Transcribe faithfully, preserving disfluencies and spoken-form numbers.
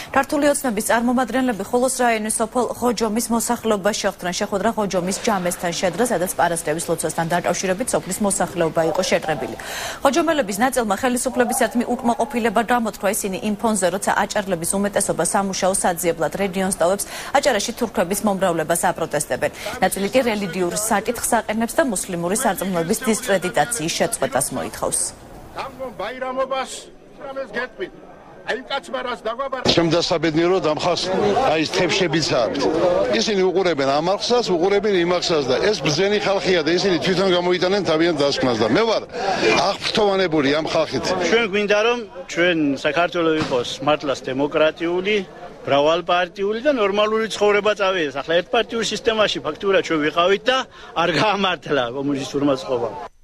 ქართული ოცნების წარმომადგენლები ხოლოს რაიონის სოფელ ხოჯომის მოსახლეობაში შეხვდნენ. შეხვედრა ხოჯომის ჯამესთან შედგა, სადაც პარასკევის ლოცვასთან დაკავშირებით სოფლის მოსახლეობა იყო შეყრებილი. ხოჯომელების ნაწილმა ხელისუფლებისადმი უკმაყოფილება გამოთქვა. ისინი იმ ფონზე, როცა აჭარლების უმეტესობა სამუშაო საძიებლად რეგიონს ტოვებს, აჭარაში თურქების მომრავლებას აპროტესტებენ. ნაწილი კი რელიგიურ საკითხს აყენებს და მუსლიმური სარწმუნოების დისკრედიტაციის შეწყვეტას მოითხოვს. შემდასაბედნიეროდ ამ ხალხს აი ეს თებშებიც აქვთ. ისინი უყურებენ ამ ხალხსაც, უყურებენ იმ ხალხსაც და ეს ბრძენი ხალხია და ისინი თვითონ გამოიტანენ თავიანთ დასკვნას და მე ვარ აღფრთოვანებული ამ ხალხით. ჩვენ გვინდა რომ ჩვენ საქართველოს იყოს მართლაც დემოკრატიული, მრავალპარტიული და ნორმალური ცხოვრება წავიდეს. ახლა ერთპარტიულ სისტემაში ფაქტურად ჩვენ ვიყავით და არ გაამართლა კომუნისტურმა წყობამ.